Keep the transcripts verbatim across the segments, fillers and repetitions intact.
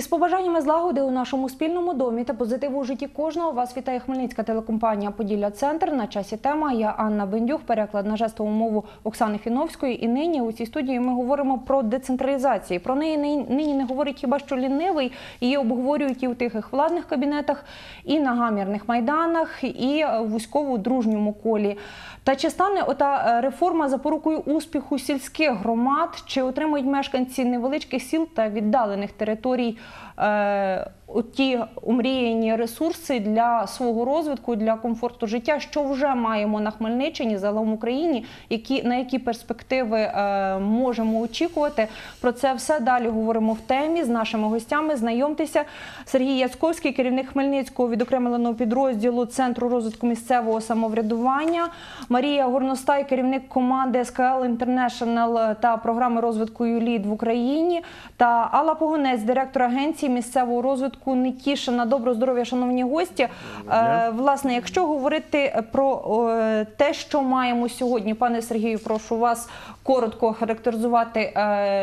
Із побажаннями злагоди у нашому спільному домі та позитиву у житті кожного вас вітає Хмельницька телекомпанія «Поділля-Центр». На часі тема. Я Анна Бендюх, переклад на жестову мову Оксани Фіновської. І нині у цій студії ми говоримо про децентралізацію. Про неї нині не говорить хіба що лінивий. Її обговорюють і у тихих владних кабінетах, і на гамірних майданах, і в вузьково-дружньому колі. Та чи стане ота реформа запорукою успіху сільських громад? Чи отримують мешканці невеличких сіл та віддалених територій е, ті омріяні ресурси для свого розвитку, для комфорту життя, що вже маємо на Хмельниччині, загалом в Україні, які, на які перспективи е, можемо очікувати? Про це все далі говоримо в темі з нашими гостями. Знайомтеся. Сергій Яцковський, керівник Хмельницького відокремленого підрозділу Центру розвитку місцевого самоврядування, Марія Горностай, керівник команди ес ка ел International та програми розвитку ЮЛІД в Україні, та Алла Погонець, директор агенції місцевого розвитку Нетішина. Доброго здоров'я, шановні гості. Е, власне, якщо говорити про е, те, що маємо сьогодні, пане Сергію, прошу вас коротко характеризувати, е,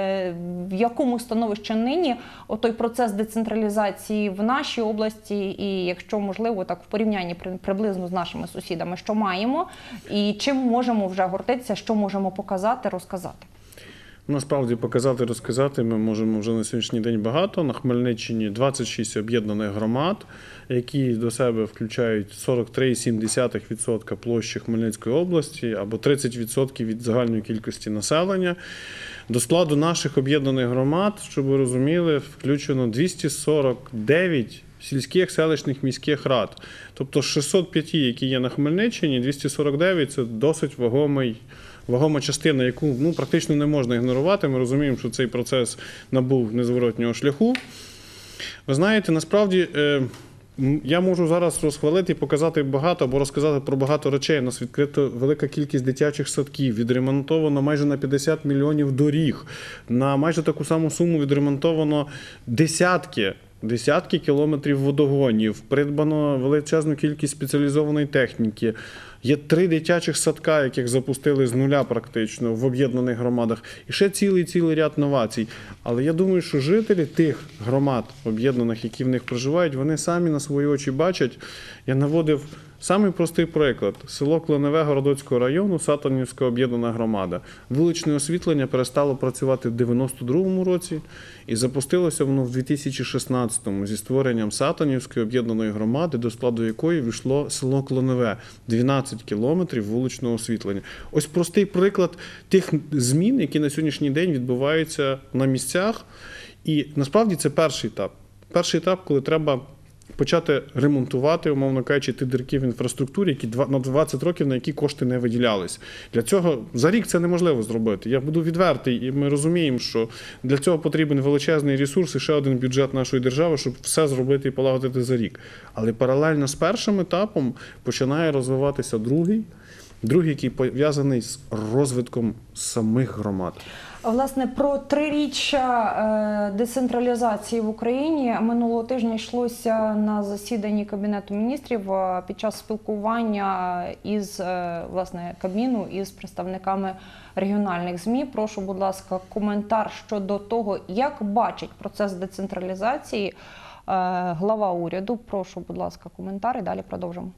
в якому становищі нині той процес децентралізації в нашій області і, якщо можливо, так в порівнянні приблизно з нашими сусідами, що маємо і чим можемо вже гордитися, що можемо показати, розказати. Насправді, показати, розказати ми можемо вже на сьогоднішній день багато. На Хмельниччині двадцять шість об'єднаних громад, які до себе включають сорок три цілих сім десятих відсотка площі Хмельницької області або тридцять відсотків від загальної кількості населення. До складу наших об'єднаних громад, щоб ви розуміли, включено двісті сорок дев'ять сільських, селищних, міських рад. Тобто з шестисот п'яти, які є на Хмельниччині, двісті сорок дев'ять – це досить вагомий Вагома частина, яку ну, практично не можна ігнорувати. Ми розуміємо, що цей процес набув незворотнього шляху. Ви знаєте, насправді, я можу зараз розхвалити і показати багато, або розказати про багато речей. У нас відкрито велика кількість дитячих садків, відремонтовано майже на п'ятдесят мільйонів доріг, на майже таку саму суму відремонтовано десятки Десятки кілометрів водогонів, придбано величезну кількість спеціалізованої техніки. Є три дитячих садка, яких запустили з нуля практично в об'єднаних громадах. І ще цілий-цілий ряд новацій. Але я думаю, що жителі тих громад об'єднаних, які в них проживають, вони самі на свої очі бачать. Я наводив самий простий приклад. Село Клиневе Городоцького району, Сатанівська об'єднана громада. Вуличне освітлення перестало працювати в дев'яносто другому році і запустилося воно в дві тисячі шістнадцятому зі створенням Сатанівської об'єднаної громади, до складу якої війшло село Клиневе. дванадцять кілометрів вуличного освітлення. Ось простий приклад тих змін, які на сьогоднішній день відбуваються на місцях. І насправді це перший етап. Перший етап, коли треба почати ремонтувати, умовно кажучи, ті дірки в інфраструктурі, які на двадцять років, на які кошти не виділялись. Для цього за рік це неможливо зробити. Я буду відвертий, і ми розуміємо, що для цього потрібен величезний ресурс і ще один бюджет нашої держави, щоб все зробити і полагодити за рік. Але паралельно з першим етапом починає розвиватися другий, другий, який пов'язаний з розвитком самих громад. Власне, про триріччя децентралізації в Україні минулого тижня йшлося на засіданні Кабінету міністрів під час спілкування із, власне, Кабміну із представниками регіональних ЗМІ. Прошу, будь ласка, коментар щодо того, як бачить процес децентралізації глава уряду. Прошу, будь ласка, коментар і далі продовжимо.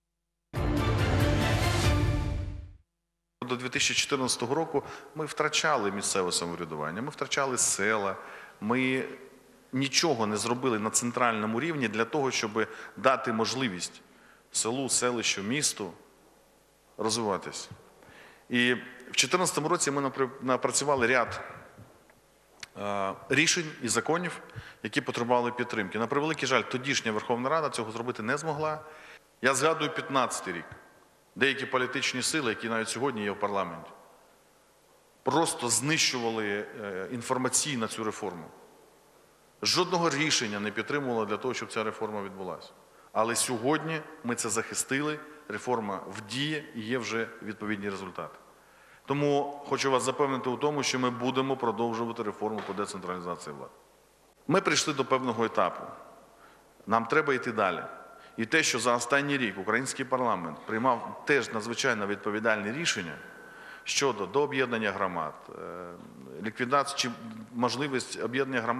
До дві тисячі чотирнадцятого року ми втрачали місцеве самоврядування, ми втрачали села, ми нічого не зробили на центральному рівні для того, щоб дати можливість селу, селищу, місту розвиватись. І в дві тисячі чотирнадцятому році ми напрацювали ряд рішень і законів, які потребували підтримки. На превеликий жаль, тодішня Верховна Рада цього зробити не змогла. Я згадую п'ятнадцятий рік. Деякі політичні сили, які навіть сьогодні є в парламенті, просто знищували інформаційно цю реформу. Жодного рішення не підтримувало для того, щоб ця реформа відбулася. Але сьогодні ми це захистили, реформа в дії і є вже відповідні результати. Тому хочу вас запевнити у тому, що ми будемо продовжувати реформу по децентралізації влади. Ми прийшли до певного етапу. Нам треба йти далі. І те, що за останній рік український парламент приймав теж надзвичайно відповідальні рішення щодо дооб'єднання громад, ліквідації чи можливість об'єднання громад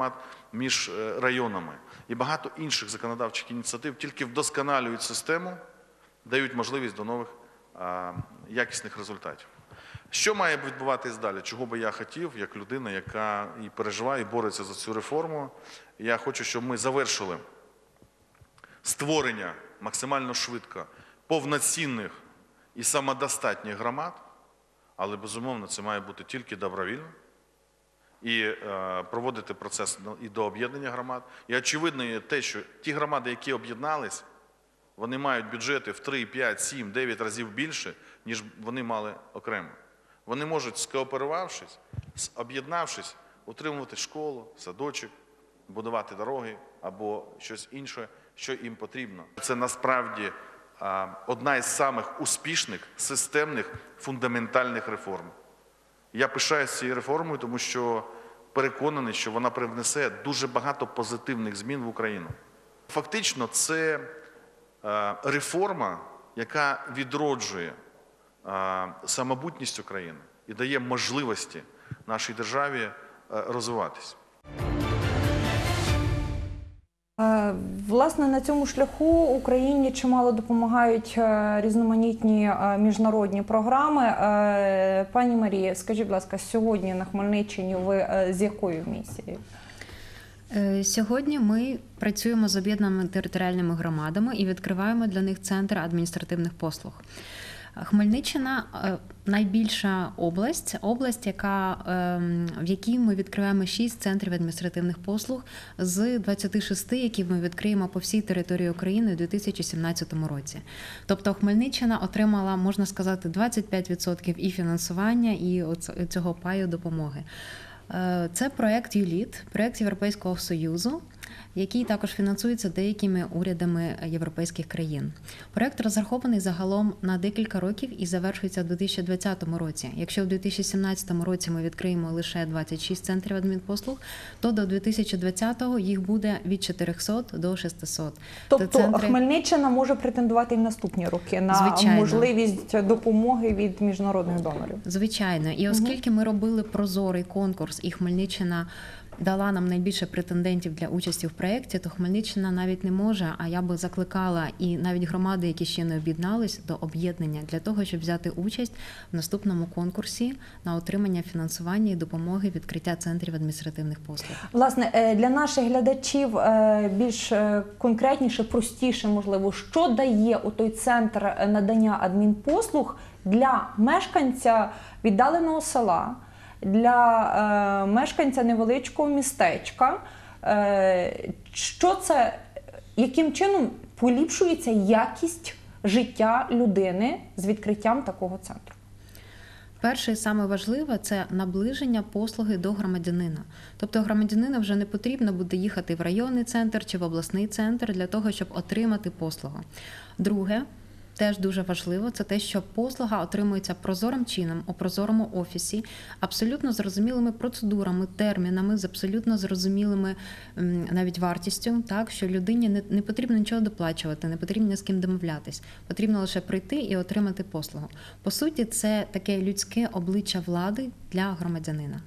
між районами. І багато інших законодавчих ініціатив тільки вдосконалюють систему, дають можливість до нових якісних результатів. Що має відбуватись далі? Чого би я хотів, як людина, яка і переживає, і бореться за цю реформу? Я хочу, щоб ми завершили створення максимально швидко повноцінних і самодостатніх громад, але, безумовно, це має бути тільки добровільно, і е, проводити процес і до об'єднання громад. І очевидно є те, що ті громади, які об'єднались, вони мають бюджети в три, п'ять, сім, дев'ять разів більше, ніж вони мали окремо. Вони можуть, скооперувавшись, об'єднавшись, утримувати школу, садочок, будувати дороги або щось інше, що їм потрібно. Це насправді одна із самих успішних, системних, фундаментальних реформ. Я пишаюся цією реформою, тому що переконаний, що вона привнесе дуже багато позитивних змін в Україну. Фактично, це реформа, яка відроджує самобутність України і дає можливості нашій державі розвиватись. Власне, на цьому шляху Україні чимало допомагають різноманітні міжнародні програми. Пані Марія, скажіть, будь ласка, сьогодні на Хмельниччині ви з якою місією? Сьогодні ми працюємо з об'єднаними територіальними громадами і відкриваємо для них центр адміністративних послуг. Хмельниччина – найбільша область, область, яка, в якій ми відкриваємо шість центрів адміністративних послуг з двадцяти шести, які ми відкриємо по всій території України у дві тисячі сімнадцятому році. Тобто Хмельниччина отримала, можна сказати, двадцять п'ять відсотків і фінансування, і цього паю допомоги. Це проєкт ЮЛІТ, проєкт Європейського Союзу, який також фінансується деякими урядами європейських країн. Проєкт розрахований загалом на декілька років і завершується у дві тисячі двадцятому році. Якщо в дві тисячі сімнадцятому році ми відкриємо лише двадцять шість центрів адмінпослуг, то до дві тисячі двадцятого їх буде від чотирьохсот до шестисот. Тобто центри... Хмельниччина може претендувати і в наступні роки на Звичайно. можливість допомоги від міжнародних донорів? Звичайно. І оскільки ми робили прозорий конкурс, і Хмельниччина дала нам найбільше претендентів для участі в проєкті, то Хмельниччина навіть не може, а я би закликала і навіть громади, які ще не об'єднались, до об'єднання для того, щоб взяти участь в наступному конкурсі на отримання фінансування і допомоги відкриття центрів адміністративних послуг. Власне, для наших глядачів більш конкретніше, простіше, можливо, що дає у той центр надання адмінпослуг для мешканця віддаленого села, для е, мешканця невеличкого містечка? Е, що це, яким чином поліпшується якість життя людини з відкриттям такого центру? Перше і саме важливе – це наближення послуги до громадянина. Тобто громадянину вже не потрібно буде їхати в районний центр чи в обласний центр для того, щоб отримати послугу. Друге, теж дуже важливо, це те, що послуга отримується прозорим чином, у прозорому офісі, абсолютно зрозумілими процедурами, термінами, з абсолютно зрозумілими навіть вартістю, так, що людині не, не потрібно нічого доплачувати, не потрібно з ким домовлятись, потрібно лише прийти і отримати послугу. По суті, це таке людське обличчя влади для громадянина.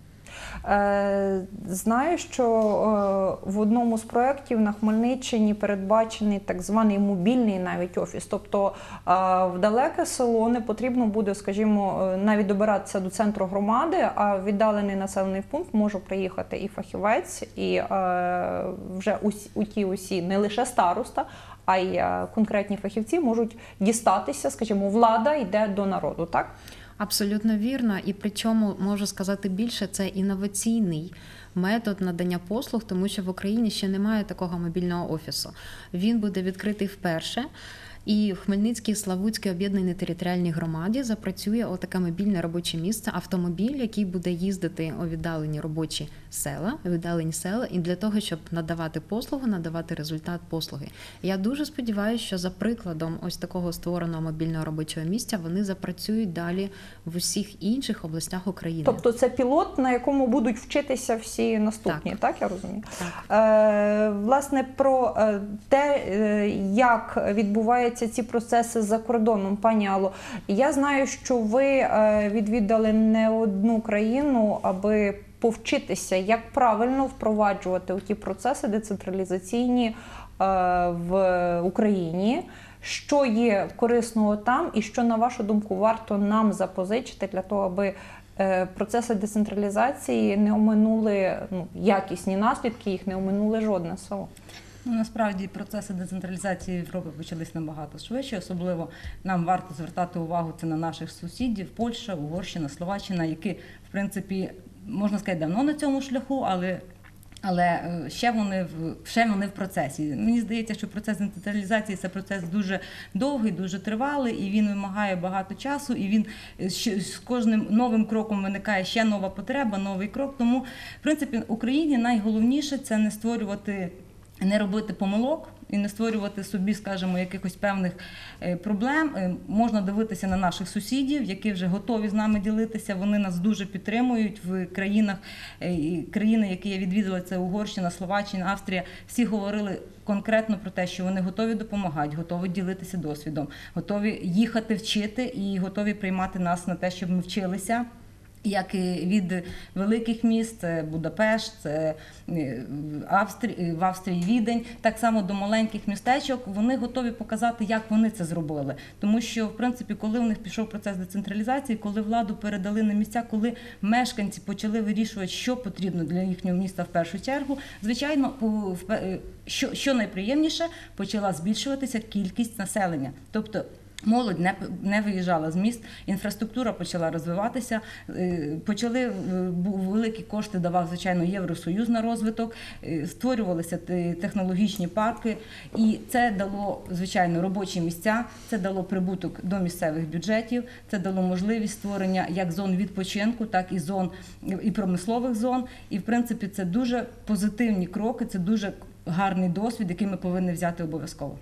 Знаю, що в одному з проєктів на Хмельниччині передбачений так званий мобільний навіть офіс. Тобто в далеке село не потрібно буде, скажімо, навіть добиратися до центру громади, а в віддалений населений пункт може приїхати і фахівець, і вже у ті усі, не лише староста, а й конкретні фахівці можуть дістатися, скажімо, влада йде до народу, так? Абсолютно вірно, і причому, можу сказати більше, це інноваційний метод надання послуг, тому що в Україні ще немає такого мобільного офісу. Він буде відкритий вперше. І в Хмельницькій Славутській об'єднаній територіальній громаді запрацює отаке мобільне робоче місце, автомобіль, який буде їздити у віддалені робочі села, у віддалені села, і для того, щоб надавати послугу, надавати результат послуги. Я дуже сподіваюся, що за прикладом ось такого створеного мобільного робочого місця вони запрацюють далі в усіх інших областях України. Тобто це пілот, на якому будуть вчитися всі наступні, так, так я розумію? Так. Е, власне, про те, як відбувається ці процеси за кордоном, пані Алло. Я знаю, що ви відвідали не одну країну, аби повчитися, як правильно впроваджувати ті процеси децентралізаційні е, в Україні, що є корисного там і що, на вашу думку, варто нам запозичити для того, аби е, процеси децентралізації не оминули, ну, якісні наслідки, їх не оминули жодне село? Ну, насправді процеси децентралізації в Європі почались набагато швидше. Особливо нам варто звертати увагу це на наших сусідів: Польща, Угорщина, Словаччина, які, в принципі, можна сказати, давно на цьому шляху, але Але ще вони в ще вони в процесі. Мені здається, що процес децентралізації – це процес дуже довгий, дуже тривалий, і він вимагає багато часу. І він з кожним новим кроком виникає ще нова потреба, новий крок. Тому, в принципі, Україні найголовніше – це не створювати, не робити помилок і не створювати собі, скажімо, якихось певних проблем. Можна дивитися на наших сусідів, які вже готові з нами ділитися. Вони нас дуже підтримують в країнах, країни, які я відвідала, це Угорщина, Словаччина, Австрія. Всі говорили конкретно про те, що вони готові допомагати, готові ділитися досвідом, готові їхати вчити і готові приймати нас на те, щоб ми вчилися. Як і від великих міст, це Будапешт, це Австрі... в Австрії Відень, так само до маленьких містечок, вони готові показати, як вони це зробили. Тому що, в принципі, коли у них пішов процес децентралізації, коли владу передали на місця, коли мешканці почали вирішувати, що потрібно для їхнього міста в першу чергу, звичайно, що, що найприємніше, почала збільшуватися кількість населення. Тобто молодь не, не виїжджала з міст, інфраструктура почала розвиватися, почали, великі кошти давав, звичайно, Євросоюз на розвиток, створювалися технологічні парки, і це дало, звичайно, робочі місця, це дало прибуток до місцевих бюджетів, це дало можливість створення як зон відпочинку, так і зон, і промислових зон, і, в принципі, це дуже позитивні кроки, це дуже гарний досвід, який ми повинні взяти обов'язково.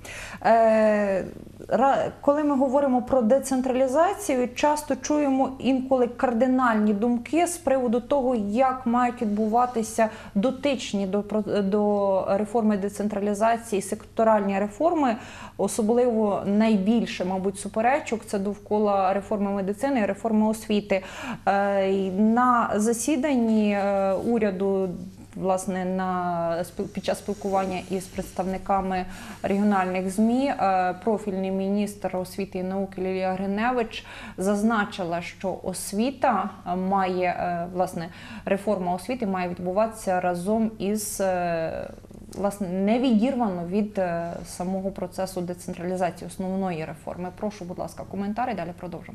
Е, коли ми говоримо про децентралізацію, часто чуємо інколи кардинальні думки з приводу того, як мають відбуватися дотичні до, до реформи децентралізації, секторальні реформи. Особливо найбільше, мабуть, суперечок – це довкола реформи медицини і реформи освіти. Е, на засіданні е, уряду, власне, на, під час спілкування із представниками регіональних ЗМІ, профільний міністр освіти і науки Лілія Гриневич зазначила, що освіта має, власне, реформа освіти має відбуватися разом із, власне, не відірвано від самого процесу децентралізації основної реформи. Прошу, будь ласка, коментарі, далі продовжимо.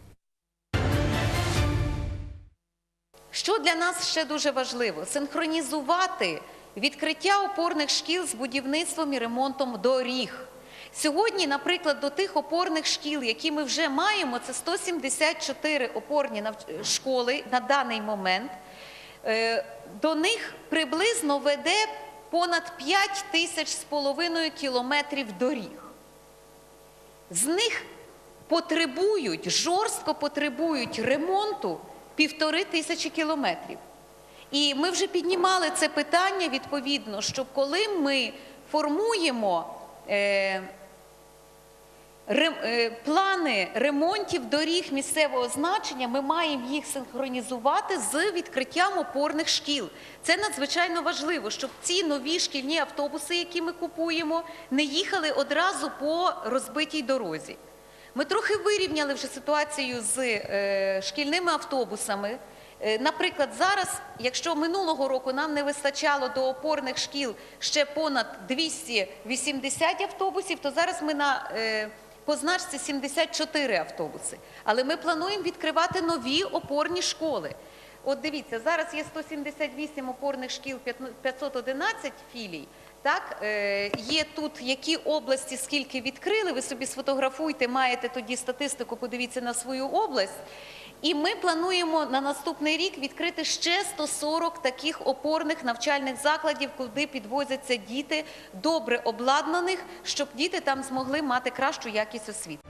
Що для нас ще дуже важливо? Синхронізувати відкриття опорних шкіл з будівництвом і ремонтом доріг. Сьогодні, наприклад, до тих опорних шкіл, які ми вже маємо, це сто сімдесят чотири опорні школи на даний момент, до них приблизно веде понад п'ять тисяч з половиною кілометрів доріг. З них потребують, жорстко потребують ремонту півтори тисячі кілометрів. І ми вже піднімали це питання, відповідно, що коли ми формуємо е, ре, е, плани ремонтів доріг місцевого значення, ми маємо їх синхронізувати з відкриттям опорних шкіл. Це надзвичайно важливо, щоб ці нові шкільні автобуси, які ми купуємо, не їхали одразу по розбитій дорозі. Ми трохи вирівняли вже ситуацію з е, шкільними автобусами. Е, наприклад, зараз, якщо минулого року нам не вистачало до опорних шкіл ще понад двісті вісімдесят автобусів, то зараз ми на е, позначці сімдесят чотири автобуси. Але ми плануємо відкривати нові опорні школи. От дивіться, зараз є сто сімдесят вісім опорних шкіл, п'ятсот одинадцять філій. Так, є тут які області, скільки відкрили, ви собі сфотографуйте, маєте тоді статистику, подивіться на свою область. І ми плануємо на наступний рік відкрити ще сто сорок таких опорних навчальних закладів, куди підвозяться діти, добре обладнаних, щоб діти там змогли мати кращу якість освіти.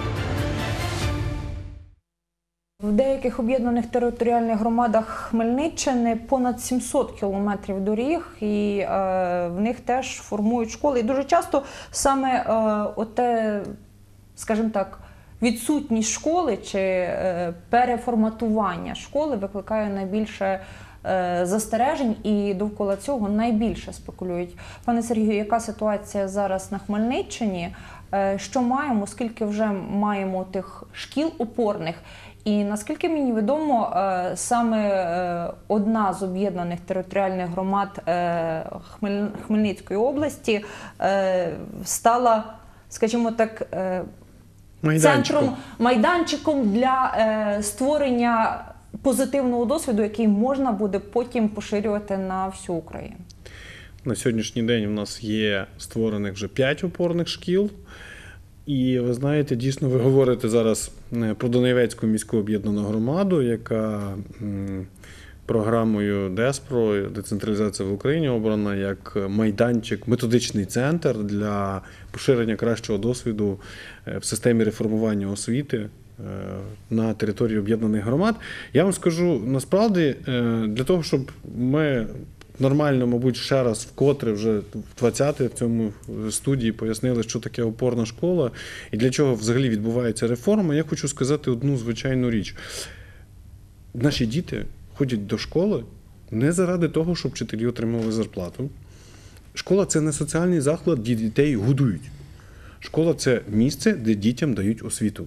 В деяких об'єднаних територіальних громадах Хмельниччини понад сімсот кілометрів доріг, і е, в них теж формують школи. І дуже часто саме е, оте, скажімо так, відсутність школи чи е, переформатування школи викликає найбільше е, застережень, і довкола цього найбільше спекулюють. Пане Сергію, яка ситуація зараз на Хмельниччині? Е, що маємо, скільки вже маємо тих шкіл опорних? І наскільки мені відомо, е, саме е, одна з об'єднаних територіальних громад е, Хмель- Хмельницької області е, стала, скажімо так, е, Майданчиком. центром, майданчиком для е, створення позитивного досвіду, який можна буде потім поширювати на всю Україну. На сьогоднішній день в нас є створених вже п'ять опорних шкіл. І ви знаєте, дійсно, ви говорите зараз про Донецьку міську об'єднану громаду, яка м, програмою ДЕСПРО, децентралізація в Україні, обрана як майданчик, методичний центр для поширення кращого досвіду в системі реформування освіти на території об'єднаних громад. Я вам скажу, насправді, для того, щоб ми нормально, мабуть, ще раз вкотре вже в двадцяте в цьому студії пояснили, що таке опорна школа і для чого взагалі відбувається реформа, я хочу сказати одну звичайну річ. Наші діти ходять до школи не заради того, щоб вчителі отримували зарплату. Школа – це не соціальний заклад, де дітей годують. Школа – це місце, де дітям дають освіту.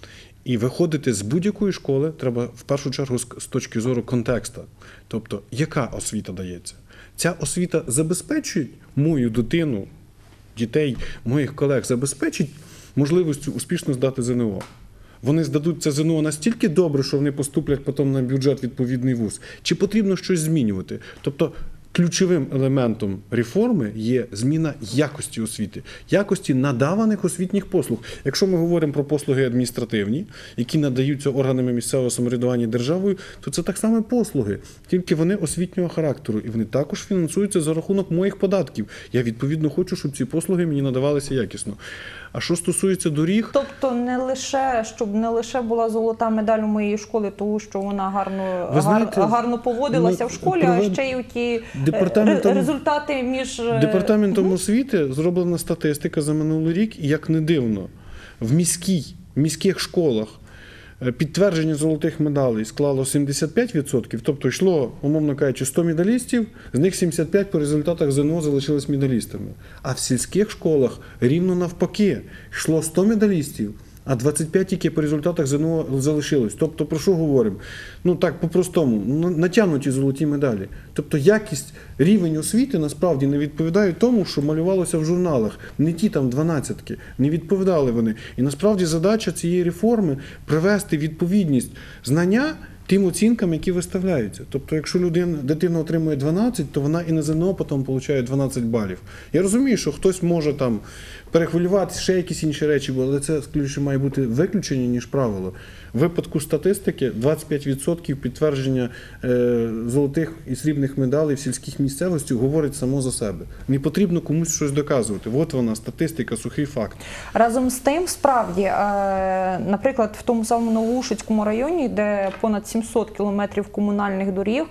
І виходити з будь-якої школи треба в першу чергу з точки зору контексту. Тобто, яка освіта дається? Ця освіта забезпечує мою дитину, дітей, моїх колег, забезпечить можливістю успішно здати ЗНО. Вони здадуть це ЗНО настільки добре, що вони поступлять потім на бюджет відповідний вуз. Чи потрібно щось змінювати? Тобто, ключовим елементом реформи є зміна якості освіти, якості надаваних освітніх послуг. Якщо ми говоримо про послуги адміністративні, які надаються органами місцевого самоврядування державою, то це так само послуги, тільки вони освітнього характеру, і вони також фінансуються за рахунок моїх податків. Я, відповідно, хочу, щоб ці послуги мені надавалися якісно. А що стосується доріг... Тобто не лише, щоб не лише була золота медаль у моєї школи, тому що вона гарно, Ви знаєте, гар, гарно поводилася ну, в школі, провед... а ще й у ті Департаментом... результати між... Департаментом угу. освіти зроблена статистика за минулий рік, і як не дивно, в міській, в міських школах підтвердження золотих медалей склало сімдесят п'ять відсотків, тобто йшло, умовно кажучи, сто медалістів, з них сімдесят п'ять по результатах ЗНО залишились медалістами. А в сільських школах рівно навпаки, йшло сто медалістів, а двадцять п'ять тільки по результатах ЗНО залишилось. Тобто, про що говоримо? Ну так, по-простому, натягнуті золоті медалі. Тобто якість, рівень освіти насправді не відповідає тому, що малювалося в журналах. Не ті там дванадцятки, не відповідали вони. І насправді задача цієї реформи – привести відповідність знання тим оцінкам, які виставляються. Тобто, якщо людина, дитина отримує дванадцять, то вона і на ЗНО потім отримує дванадцять балів. Я розумію, що хтось може там перехвилюватися, ще якісь інші речі, але це скоріше має бути виключення, ніж правило. В випадку статистики двадцять п'ять відсотків підтвердження е, золотих і срібних медалей в сільських місцевостях говорить само за себе. Не потрібно комусь щось доказувати. От вона, статистика, сухий факт. Разом з тим, справді, е, наприклад, в тому самому Новоушицькому районі, де понад сімсот кілометрів комунальних доріг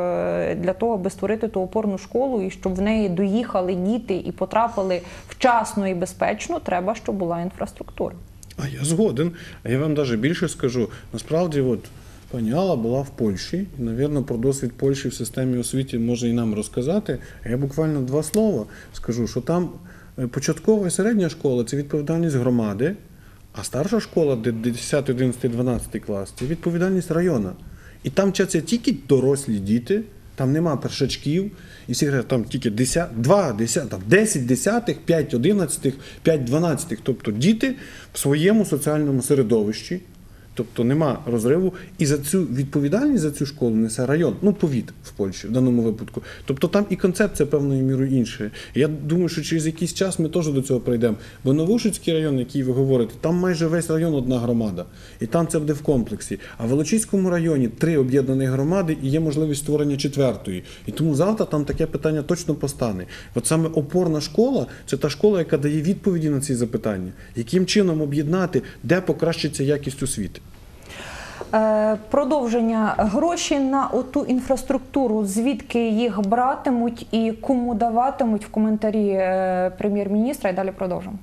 е, для того, аби створити ту опорну школу і щоб в неї доїхали діти і потрапили вчасно і безпечно, треба, щоб була інфраструктура. А я згоден. А я вам навіть більше скажу. Насправді, от, пані Алла була в Польщі, і, мабуть, про досвід Польщі в системі освіти може і нам розказати. А я буквально два слова скажу, що там початкова і середня школа – це відповідальність громади, а старша школа, де десятий, одинадцятий, дванадцятий клас – це відповідальність району. І там вчаться тільки дорослі діти, там нема першачків, і всі говорять, там тільки два, десять десятих, п'ять одинадцятих, п'ять дванадцятих, тобто діти в своєму соціальному середовищі, тобто нема розриву, і за цю відповідальність за цю школу несе район, ну повіт в Польщі в даному випадку. Тобто там і концепція певною мірою інша. Я думаю, що через якийсь час ми теж до цього прийдемо. Бо Новоушицький район, який ви говорите, там майже весь район одна громада, і там це буде в комплексі. А в Волочиському районі три об'єднані громади і є можливість створення четвертої. І тому завтра там таке питання точно постане. От саме опорна школа – це та школа, яка дає відповіді на ці запитання. Яким чином об'єднати, де покращиться якість освіти? Продовження. Гроші на оту інфраструктуру, звідки їх братимуть і кому даватимуть, в коментарі прем'єр-міністра. І далі продовжимо.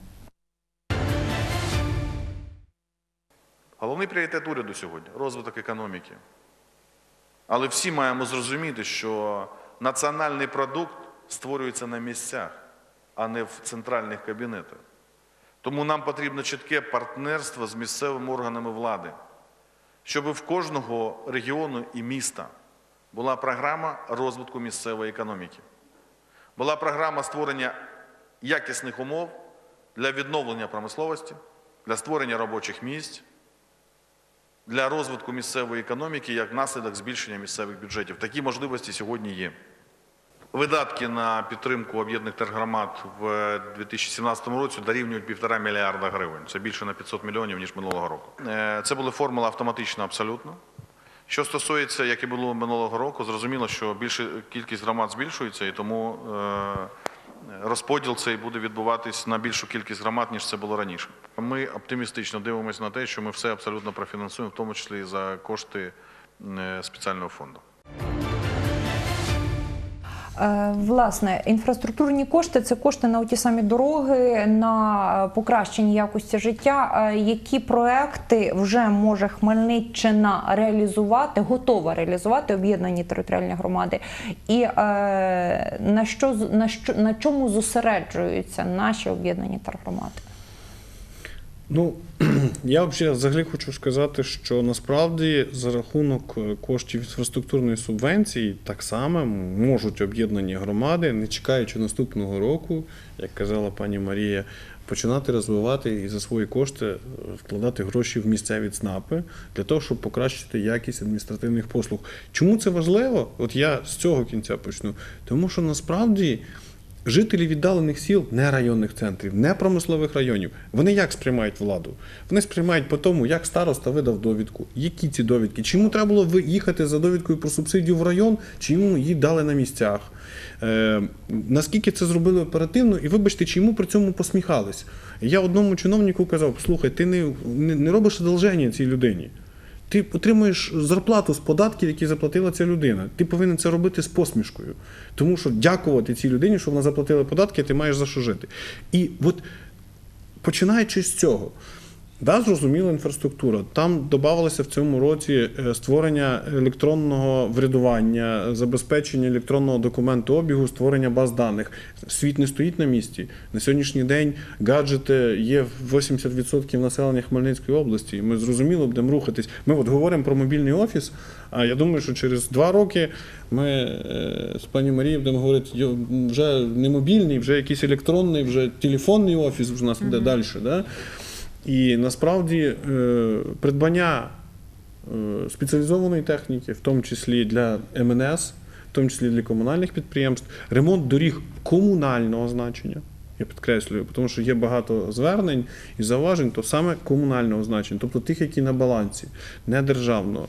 Головний пріоритет уряду сьогодні – розвиток економіки. Але всі маємо зрозуміти, що національний продукт створюється на місцях, а не в центральних кабінетах. Тому нам потрібно чітке партнерство з місцевими органами влади, щоб в кожного регіону і міста була програма розвитку місцевої економіки, була програма створення якісних умов для відновлення промисловості, для створення робочих місць, для розвитку місцевої економіки як наслідок збільшення місцевих бюджетів. Такі можливості сьогодні є. Видатки на підтримку об'єднаних тергромад в дві тисячі сімнадцятому році дорівнюють півтора мільярда гривень. Це більше на п'ятсот мільйонів, ніж минулого року. Це була формула автоматична абсолютно. Що стосується, як і було минулого року, зрозуміло, що більше кількість громад збільшується, і тому розподіл цей буде відбуватись на більшу кількість громад, ніж це було раніше. Ми оптимістично дивимося на те, що ми все абсолютно профінансуємо, в тому числі і за кошти спеціального фонду. Власне, інфраструктурні кошти – це кошти на ті самі дороги, на покращення якості життя. Які проекти вже може Хмельниччина реалізувати, готова реалізувати об'єднані територіальні громади? І е, на, що, на, що, на чому зосереджуються наші об'єднані тергромади? Ну, я взагалі хочу сказати, що насправді за рахунок коштів інфраструктурної субвенції так само можуть об'єднані громади, не чекаючи наступного року, як казала пані Марія, починати розвивати і за свої кошти вкладати гроші в місцеві ЦНАПи для того, щоб покращити якість адміністративних послуг. Чому це важливо? От я з цього кінця почну. Тому що насправді жителі віддалених сіл, не районних центрів, не промислових районів, вони як сприймають владу? Вони сприймають по тому, як староста видав довідку, які ці довідки, чи йому треба було їхати за довідкою про субсидію в район, чи йому її дали на місцях. Е, наскільки це зробили оперативно, і вибачте, чи йому при цьому посміхались. Я одному чиновнику казав, слухай, ти не, не, не робиш одолження цій людині. Ти отримуєш зарплату з податків, які заплатила ця людина. Ти повинен це робити з посмішкою. Тому що дякувати цій людині, що вона заплатила податки, ти маєш за що жити. І от починаючи з цього, да, зрозуміла інфраструктура. Там додавалося в цьому році створення електронного врядування, забезпечення електронного документообігу, створення баз даних. Світ не стоїть на місці. На сьогоднішній день гаджети є в вісімдесят відсотків населення Хмельницької області. Ми зрозуміло будемо рухатись. Ми от говоримо про мобільний офіс, а я думаю, що через два роки ми з пані Марією будемо говорити, вже не мобільний, вже якийсь електронний, вже телефонний офіс у нас іде далі. Да? І насправді придбання спеціалізованої техніки, в тому числі для ем ен ес, в тому числі для комунальних підприємств, ремонт доріг комунального значення, я підкреслюю, тому що є багато звернень і зауважень, то саме комунального значення, тобто тих, які на балансі, не державного.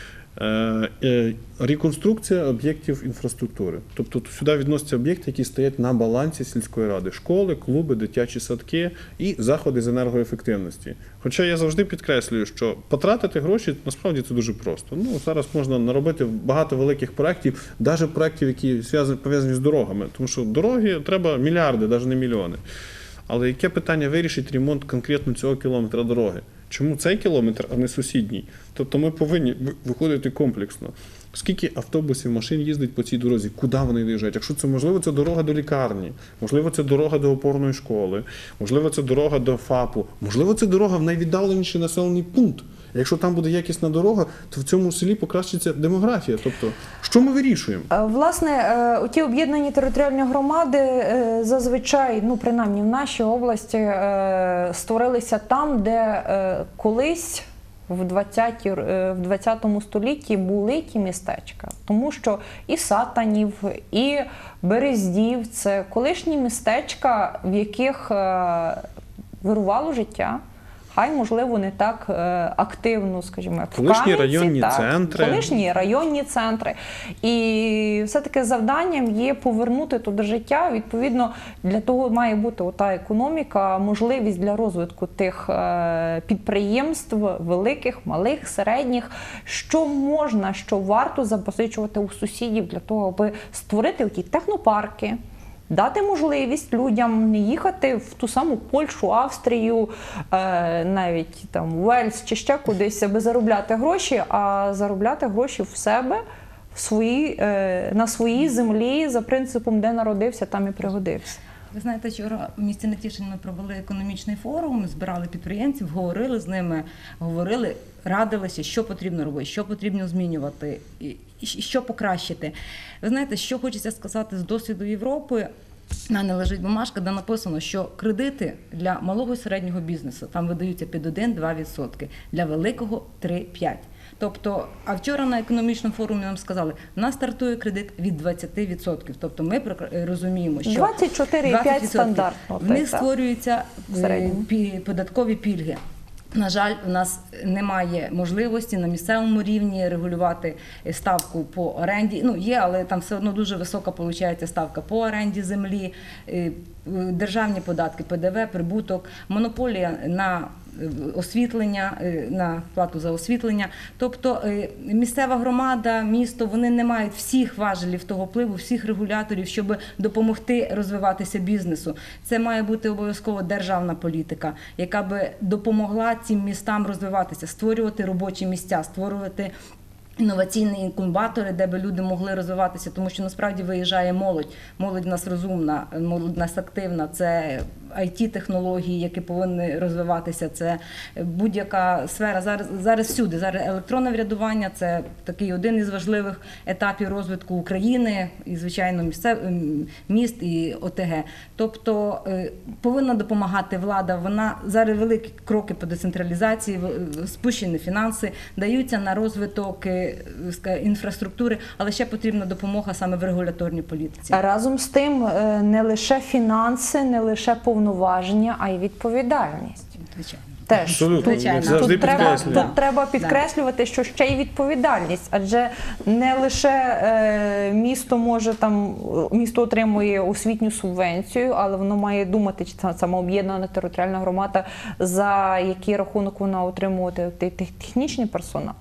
Реконструкція об'єктів інфраструктури. Тобто сюди відносяться об'єкти, які стоять на балансі сільської ради. Школи, клуби, дитячі садки і заходи з енергоефективності. Хоча я завжди підкреслюю, що потратити гроші, насправді це дуже просто. Ну, зараз можна наробити багато великих проєктів, навіть проєктів, які пов'язані з дорогами. Тому що дороги треба мільярди, навіть не мільйони. Але яке питання вирішить ремонт конкретно цього кілометра дороги? Чому цей кілометр, а не сусідній? Тобто ми повинні виходити комплексно. Скільки автобусів, машин їздить по цій дорозі, куди вони доїжджають? Якщо це, можливо, це дорога до лікарні, можливо, це дорога до опорної школи, можливо, це дорога до ФАПу, можливо, це дорога в найвіддаленіший населений пункт. Якщо там буде якісна дорога, то в цьому селі покращиться демографія. Тобто, що ми вирішуємо? Власне, ті об'єднані територіальні громади зазвичай, ну принаймні в нашій області, створилися там, де колись в двадцятому столітті були ті містечка. Тому що і Сатанів, і Берездів – це колишні містечка, в яких вирувало життя. Хай, можливо, не так активно, скажімо, як в Кам'янці. Колишні районні так, центри. Колишні районні центри. І все-таки завданням є повернути туди життя. Відповідно, для того має бути ота економіка, можливість для розвитку тих підприємств, великих, малих, середніх. Що можна, що варто запозичувати у сусідів для того, аби створити оті технопарки, дати можливість людям не їхати в ту саму Польщу, Австрію, навіть там Уельс чи ще кудись, аби заробляти гроші, а заробляти гроші в себе, в своїй, е, на своїй землі за принципом, де народився, там і пригодився. Ви знаєте, вчора в місті Нетішин ми провели економічний форум, збирали підприємців, говорили з ними, говорили, радилися, що потрібно робити, що потрібно змінювати, і і що покращити. Ви знаєте, що хочеться сказати з досвіду Європи. В мене лежить бумажка, де написано, що кредити для малого і середнього бізнесу там видаються під один-два відсотки, для великого три-п'ять. Тобто, а вчора на економічному форумі нам сказали, у нас стартує кредит від двадцяти відсотків. Тобто ми розуміємо, що двадцять чотири і п'ять стандартно. В них так? створюються В середньому. пі- податкові пільги. На жаль, у нас немає можливості на місцевому рівні регулювати ставку по оренді. Ну, є, але там все одно дуже висока виходить ставка по оренді землі, е, державні податки, Пе Де Ве, прибуток, монополія на освітлення, е, на плату за освітлення. Тобто е, місцева громада, місто, вони не мають всіх важелів того впливу, всіх регуляторів, щоб допомогти розвиватися бізнесу. Це має бути обов'язково державна політика, яка би допомогла цим містам розвиватися, створювати робочі місця, створювати інноваційні інкубатори, де би люди могли розвиватися, тому що насправді виїжджає молодь. Молодь в нас розумна, молодь в нас активна, це ай ті-технології, які повинні розвиватися, це будь-яка сфера. Зараз, зараз всюди, зараз електронне врядування, це такий один із важливих етапів розвитку України і, звичайно, місцев, міст і О Те Ге. Тобто повинна допомагати влада, вона зараз великі кроки по децентралізації, спущені фінанси, даються на розвиток інфраструктури, але ще потрібна допомога саме в регуляторній політиці. Разом з тим, е, не лише фінанси, не лише повноваження, а й відповідальність. Звичайно. Теж Абсолютно. тут, Як тут, завжди треба, підкреслюю. тут треба підкреслювати, що ще й відповідальність, адже не лише е, місто може там, місто отримує освітню субвенцію, але воно має думати, чи це самооб'єднана територіальна громада, за який рахунок вона отримувати технічний персонал.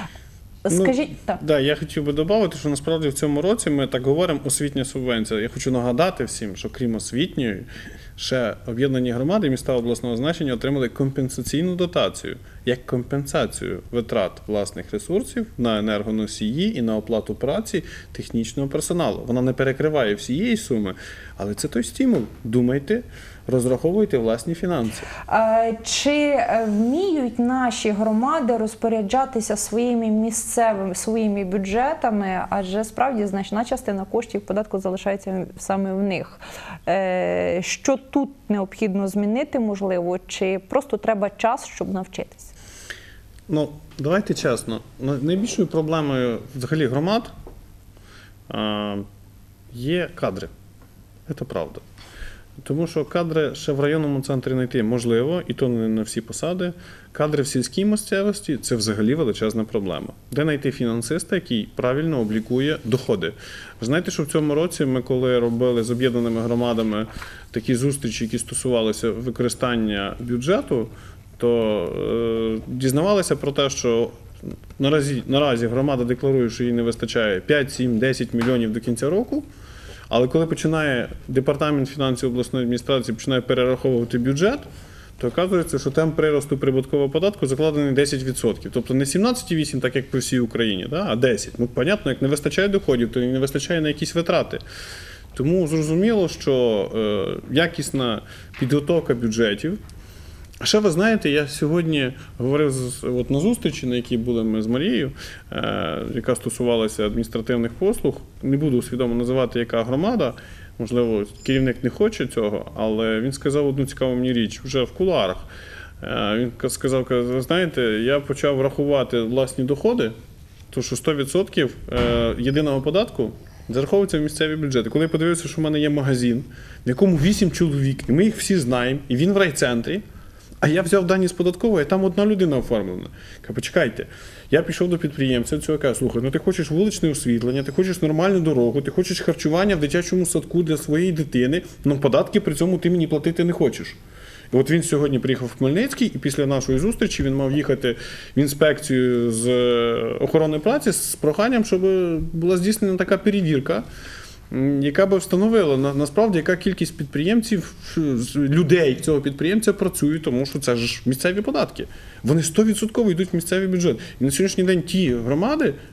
Скажіть, ну, так. Да, я хотів би додати, що насправді в цьому році ми так говоримо освітня субвенція. Я хочу нагадати всім, що крім освітньої, ще об'єднані громади міста обласного значення отримали компенсаційну дотацію як компенсацію витрат власних ресурсів на енергоносії і на оплату праці технічного персоналу. Вона не перекриває всієї суми, але це той стимул. Думайте, розраховуйте власні фінанси. Чи вміють наші громади розпоряджатися своїми місцевими, своїми бюджетами, адже справді значна частина коштів податку залишається саме в них. Що тут необхідно змінити, можливо, чи просто треба час, щоб навчитися? Ну, давайте чесно. Найбільшою проблемою взагалі громад а, є кадри. Це правда. Тому що кадри ще в районному центрі знайти можливо, і то не на всі посади. Кадри в сільській місцевості – це взагалі величезна проблема. Де знайти фінансиста, який правильно облікує доходи? Ви знаєте, що в цьому році ми, коли робили з об'єднаними громадами такі зустрічі, які стосувалися використання бюджету, то е, дізнавалися про те, що наразі, наразі громада декларує, що їй не вистачає п'ять, сім, десять мільйонів до кінця року. Але коли починає департамент фінансів обласної адміністрації починає перераховувати бюджет, то оказується, що темп приросту прибуткового податку закладений десять відсотків. Тобто не сімнадцять цілих вісім десятих, так як по всій Україні, да, а десять. Ну, понятно, як не вистачає доходів, то не вистачає на якісь витрати. Тому зрозуміло, що е, якісна підготовка бюджетів. А ще ви знаєте, я сьогодні говорив з, от на зустрічі, на якій були ми з Марією, е, яка стосувалася адміністративних послуг. Не буду свідомо називати, яка громада, можливо, керівник не хоче цього, але він сказав одну цікаву мені річ вже в кулуарах. Е, він сказав, ви знаєте, я почав рахувати власні доходи, то що сто відсотків е, єдиного податку зараховується в місцеві бюджети. Коли я подивився, що в мене є магазин, в якому вісім чоловік, і ми їх всі знаємо, і він в райцентрі, а я взяв дані з податкової, і там одна людина оформлена. Кажу, почекайте, я пішов до підприємця цього, кажу, слухай, ну ти хочеш вуличне освітлення, ти хочеш нормальну дорогу, ти хочеш харчування в дитячому садку для своєї дитини, але податки при цьому ти мені платити не хочеш. І от він сьогодні приїхав в Хмельницький, і після нашої зустрічі він мав їхати в інспекцію з охорони праці з проханням, щоб була здійснена така перевірка, яка би встановила, насправді, яка кількість підприємців, людей цього підприємця працює, тому що це ж місцеві податки. Вони сто відсотків йдуть в місцевий бюджет. І на сьогоднішній день ті громади,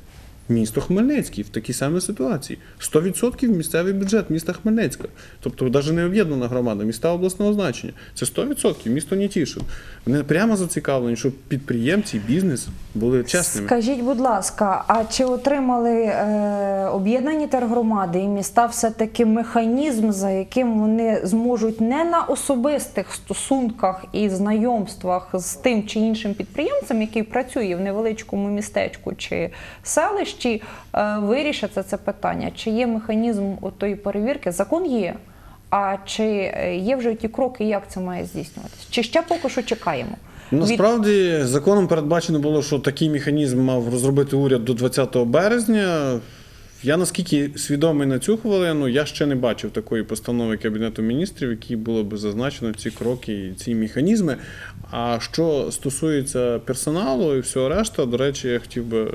Місто Хмельницький в такій самій ситуації. сто відсотків місцевий бюджет міста Хмельницька. Тобто навіть не об'єднана громада, міста обласного значення. Це сто відсотків місто Нетішин. Вони прямо зацікавлені, щоб підприємці, бізнес були чесними. Скажіть, будь ласка, а чи отримали е, об'єднані тергромади і міста все-таки механізм, за яким вони зможуть не на особистих стосунках і знайомствах з тим чи іншим підприємцем, який працює в невеличкому містечку чи селищі, е, вирішиться це питання? Чи є механізм тої перевірки? Закон є. А чи є вже ті кроки, як це має здійснюватися? Чи ще поки що чекаємо? Насправді, законом передбачено було, що такий механізм мав розробити уряд до двадцятого березня. Я наскільки свідомий на цю хвилину, я ще не бачив такої постанови Кабінету міністрів, в якій було б зазначено ці кроки і ці механізми. А що стосується персоналу і всього решта, до речі, я хотів би,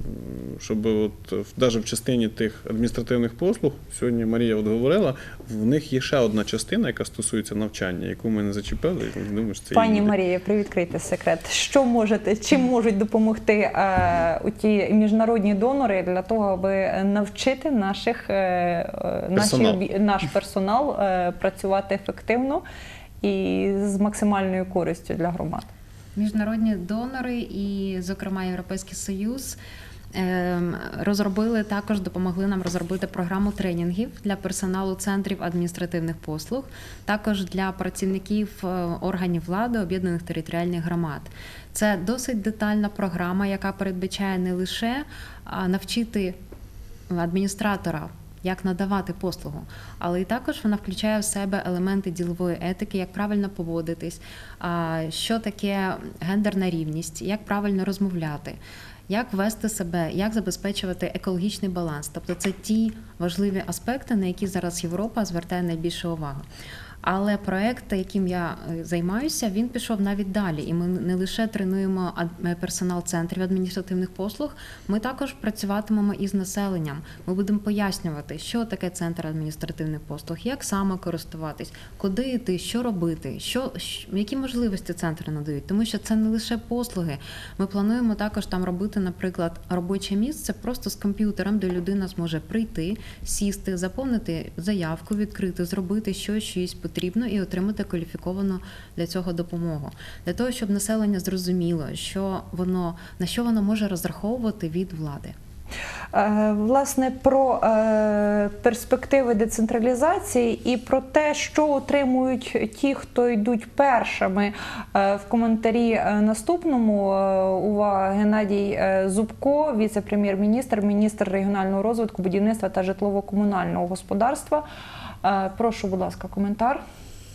щоб от навіть в частині тих адміністративних послуг, сьогодні Марія от говорила, в них є ще одна частина, яка стосується навчання, яку ми не зачепили. Думаю, що це Пані її. Марія, привідкрийте секрет. Що можете, чим можуть допомогти е, у ті міжнародні донори для того, аби навчити наших, е, Персонал. наші, наш персонал е, працювати ефективно і з максимальною користю для громад? Міжнародні донори і, зокрема, Європейський Союз ем, розробили, також допомогли нам розробити програму тренінгів для персоналу центрів адміністративних послуг, також для працівників е, органів влади об'єднаних територіальних громад. Це досить детальна програма, яка передбачає не лише а, навчити адміністратора, як надавати послугу, але і також вона включає в себе елементи ділової етики, як правильно поводитись, що таке гендерна рівність, як правильно розмовляти, як вести себе, як забезпечувати екологічний баланс. Тобто це ті важливі аспекти, на які зараз Європа звертає найбільше увагу. Але проєкт, яким я займаюся, він пішов навіть далі. І ми не лише тренуємо персонал центрів адміністративних послуг, ми також працюватимемо із населенням. Ми будемо пояснювати, що таке центр адміністративних послуг, як саме користуватись, куди йти, що робити, що, які можливості центри надають. Тому що це не лише послуги. Ми плануємо також там робити, наприклад, робоче місце просто з комп'ютером, де людина зможе прийти, сісти, заповнити заявку, відкрити, зробити щось, щось потрібно і отримати кваліфіковану для цього допомогу. Для того, щоб населення зрозуміло, що воно, на що воно може розраховувати від влади. Власне, про перспективи децентралізації і про те, що отримують ті, хто йдуть першими. В коментарі наступному увага Геннадій Зубко, віце-прем'єр-міністр, міністр регіонального розвитку, будівництва та житлово-комунального господарства. Прошу, будь ласка, коментар.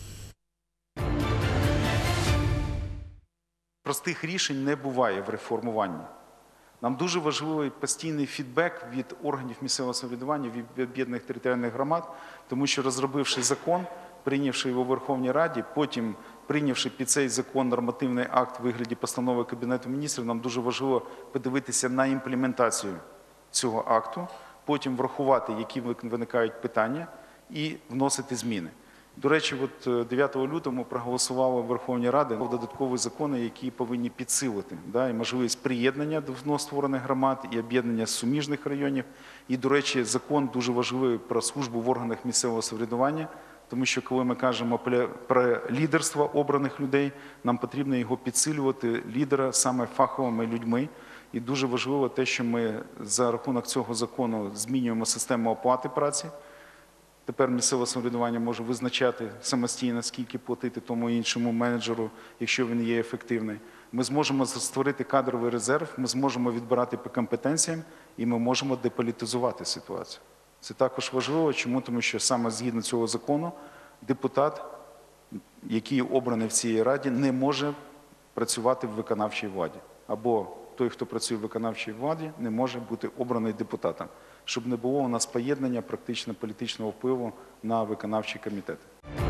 Простих рішень не буває в реформуванні. Нам дуже важливий постійний фідбек від органів місцевого самоврядування, від об'єднаних територіальних громад, тому що розробивши закон, прийнявши його в Верховній Раді, потім прийнявши під цей закон нормативний акт у вигляді постанови Кабінету міністрів, нам дуже важливо подивитися на імплементацію цього акту, потім врахувати, які виникають питання, і вносити зміни. До речі, от дев'ятого лютого ми проголосували в Верховній Раді додаткові закони, які повинні підсилити да, і можливість приєднання до вновь створених громад, і об'єднання суміжних районів. І, до речі, закон дуже важливий про службу в органах місцевого самоврядування, тому що коли ми кажемо про лідерство обраних людей, нам потрібно його підсилювати, лідера саме фаховими людьми. І дуже важливо те, що ми за рахунок цього закону змінюємо систему оплати праці. Тепер місцеве самоврядування може визначати самостійно, скільки платити тому іншому менеджеру, якщо він є ефективний. Ми зможемо створити кадровий резерв, ми зможемо відбирати по компетенціям і ми можемо деполітизувати ситуацію. Це також важливо. Чому? Тому що саме згідно цього закону депутат, який обраний в цій раді, не може працювати в виконавчій владі. Або той, хто працює в виконавчій владі, не може бути обраний депутатом, щоб не було у нас поєднання практично політичного впливу на виконавчі комітети.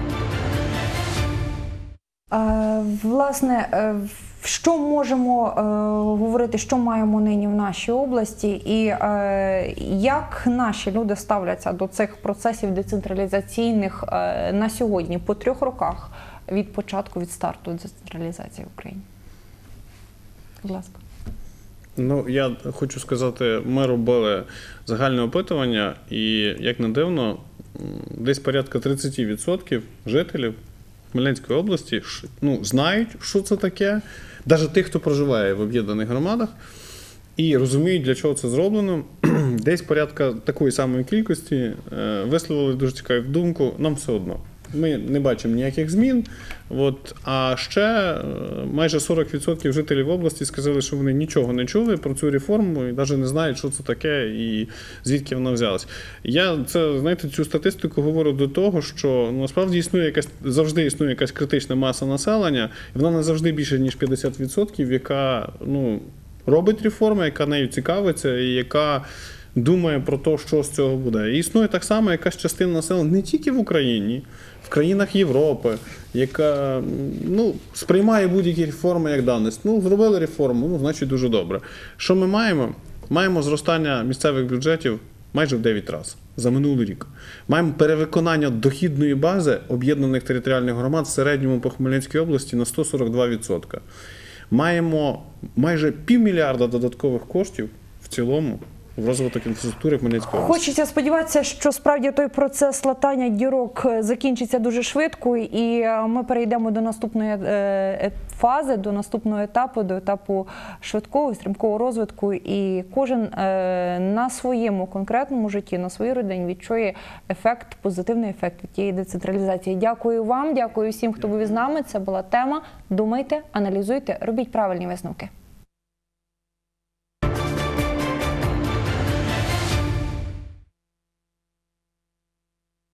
Власне, що можемо говорити, що маємо нині в нашій області і як наші люди ставляться до цих процесів децентралізаційних на сьогодні, по трьох роках від початку, від старту децентралізації в Україні? Будь ласка. Ну, я хочу сказати, ми робили загальне опитування, і, як не дивно, десь порядка тридцять відсотків жителів Хмельницької області ну, знають, що це таке, навіть тих, хто проживає в об'єднаних громадах, і розуміють, для чого це зроблено. Десь порядка такої самої кількості висловили дуже цікаву думку, нам все одно. Ми не бачимо ніяких змін. От. А ще майже сорок відсотків жителів області сказали, що вони нічого не чули про цю реформу і навіть не знають, що це таке і звідки вона взялась. Я це, знаєте, цю статистику говорю до того, що ну, насправді існує якась, завжди існує якась критична маса населення, і вона не завжди більше, ніж п'ятдесят відсотків, яка ну, робить реформи, яка нею цікавиться і яка думає про те, що з цього буде. І існує так само якась частина населення не тільки в Україні, в країнах Європи, яка ну, сприймає будь-які реформи як даність. Ну, зробили реформу, ну, значить дуже добре. Що ми маємо? Маємо зростання місцевих бюджетів майже в дев'ять разів за минулий рік. Маємо перевиконання дохідної бази об'єднаних територіальних громад в середньому по Хмельницькій області на сто сорок два відсотки. Маємо майже півмільярда додаткових коштів в цілому в розвиток інфраструктури Хмельницької області. Хочеться сподіватися, що справді той процес латання дірок закінчиться дуже швидко, і ми перейдемо до наступної фази, до наступного етапу, до етапу швидкого, стрімкого розвитку, і кожен на своєму конкретному житті, на своїй родині відчує ефект, позитивний ефект від тієї децентралізації. Дякую вам, дякую всім, хто був із нами. Це була тема. Думайте, аналізуйте, робіть правильні висновки.